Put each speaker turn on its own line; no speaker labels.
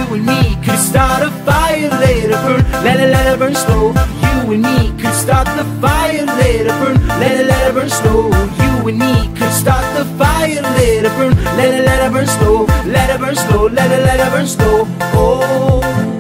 and me could start a fire, let it burn, let it burn slow. You and me could start the fire, let it burn, let it burn slow. You and me could start the fire, let it burn, let it burn slow, let it burn slow, let it burn slow. Oh.